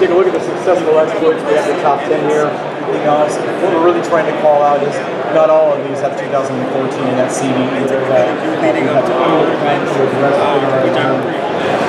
take a look at the successful exploits, we have the top 10 here. Being honest, what we're really trying to call out is not all of these have 2014 in that CVE. There's that leading up to the rest of the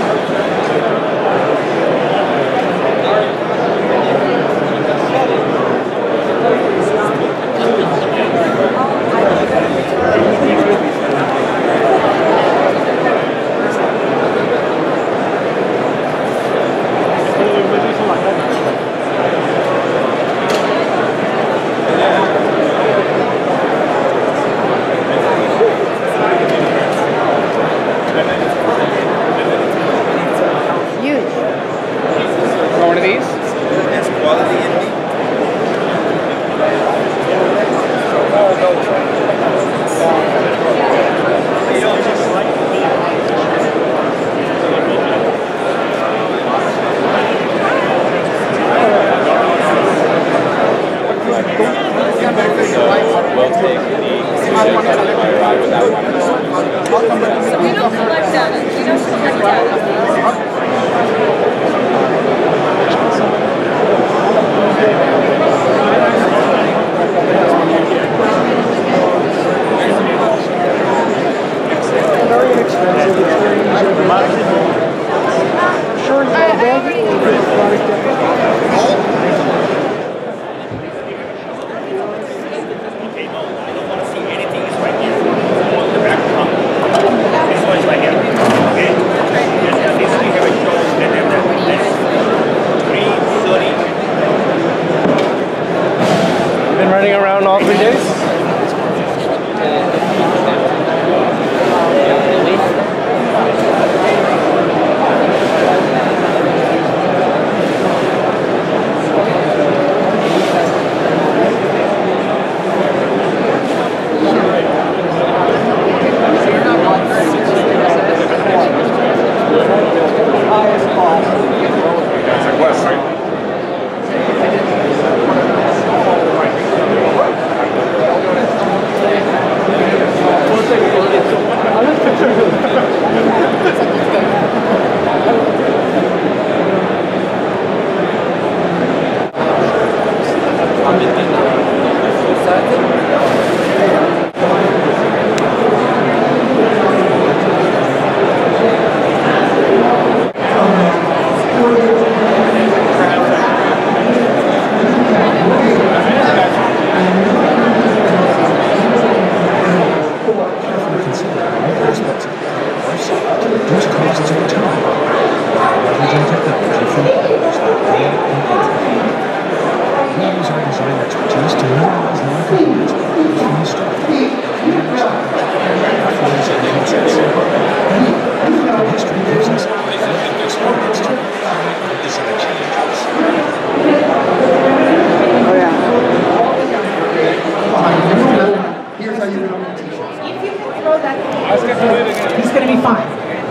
He's going to be fine.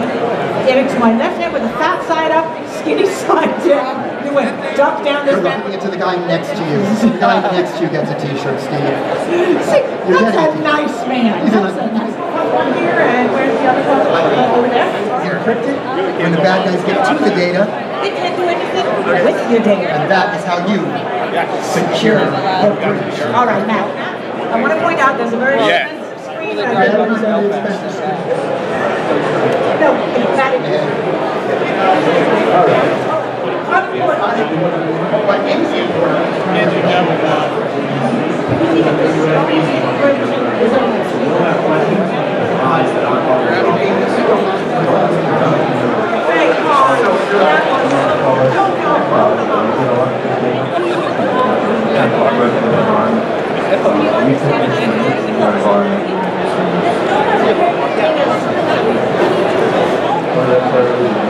Get it to my left hand with the fat side up, skinny side down. Do it. Duck down this man. You're looking into the guy next to you. The guy next to you gets a t-shirt, Steve. See, that's a nice man. That's a nice one here, and where's the other one? Over there. Encrypted. When the bad guys get to the data, they can't do anything with your data. And that is how you secure the breach. All right, now, I want to point out there's a very expensive screen right here. No, that is Thank you.